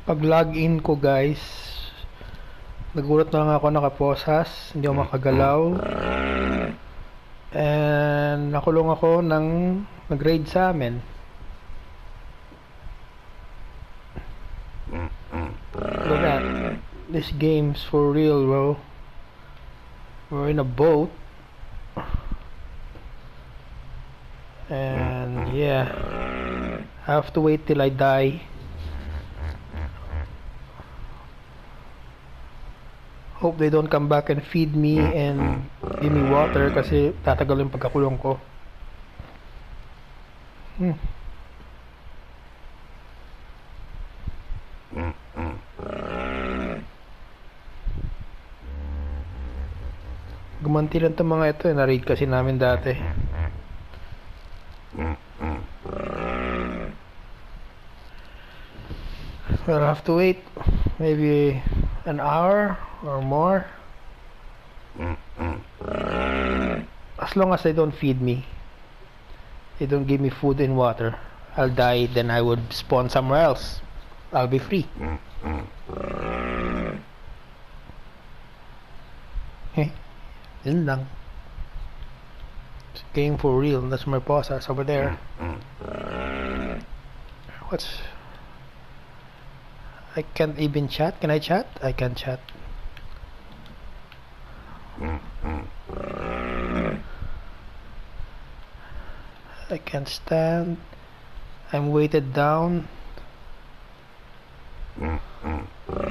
Pag login ko guys, nagulat na lang ako nakaposas, hindi ako makagalaw. And nakulong ako ng nag-raid sa amin. Look at that. This game's for real, bro. We're in a boat. And yeah, I have to wait till I die. Hope they don't come back and feed me and give me water kasi tatagal yung pagkakulong ko. Gumanti lang itong mga ito, na-raid kasi namin dati. We'll have to wait maybe an hour or more. As long as they don't feed me, they don't give me food and water, I'll die, then I would spawn somewhere else. I'll be free. Okay, yun lang. It's a game for real. That's my boss ass over there. What's... I can't even chat. Can I chat? I can chat. I can't stand. I'm weighted down.